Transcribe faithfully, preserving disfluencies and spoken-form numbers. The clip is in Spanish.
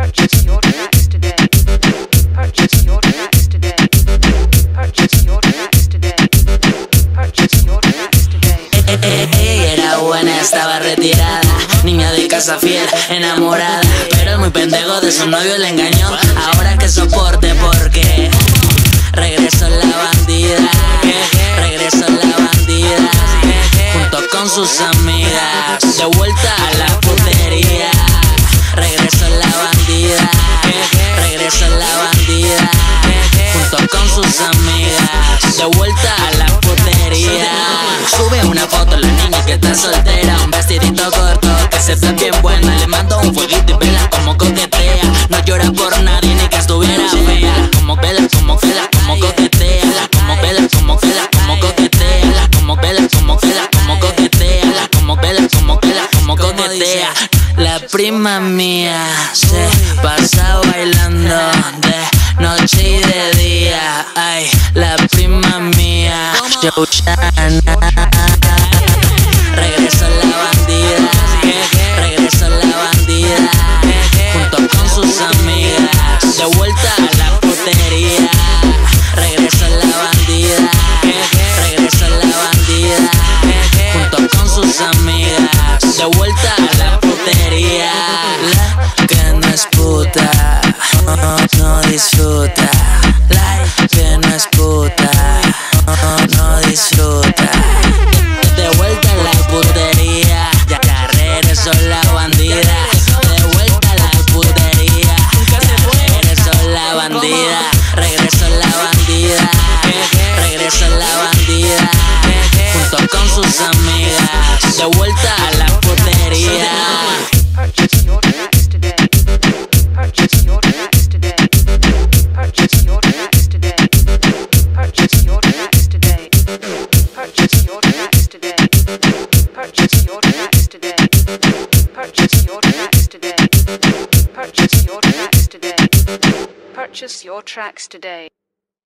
Purchase your tracks today. Purchase your tracks today. Purchase your tracks today. Purchase your tracks today. Ella era buena, estaba retirada, niña de casa fiel, enamorada, pero el muy pendejo de su novio le engañó. Ahora que soporte porque regresó la bandida, regresó la bandida, junto con sus amigas, de vuelta a la putería. Regresó la bandida, regresó la bandida, junto con sus amigas, de vuelta a la putería. Sube una foto la niña que está soltera, un vestidito corto que se ve bien buena. Le mando un fueguito y vela como coquetea. No llora por nadie ni que estuviera fea. Como vela, como vela, como coquetea. La como vela, como vela, como coquetea. La como vela, como vela, como coquetea. La como vela, como vela, como coquetea. La prima mía se pasa bailando de noche y de día. Ay, la prima mía, Joshana. Regresó la bandida, regresó la bandida, junto con sus amigas, de vuelta a la putería. Regresó la bandida, regresó la bandida, junto con sus amigas, de vuelta a la putería. La que no es puta, no, no disfruta. La que no es puta, no, no disfruta. De vuelta a la putería, ya, ya regresó la bandida. De vuelta a la putería, ya regresó la bandida. Regresó la bandida, regresó la bandida, junto con sus amigas, de vuelta a la putería. Purchase your tracks today. Purchase your tracks today. Purchase your tracks today. Purchase your tracks today. Purchase your tracks today. Purchase your tracks today. Purchase your tracks today. Purchase your tracks today. Purchase your tracks today.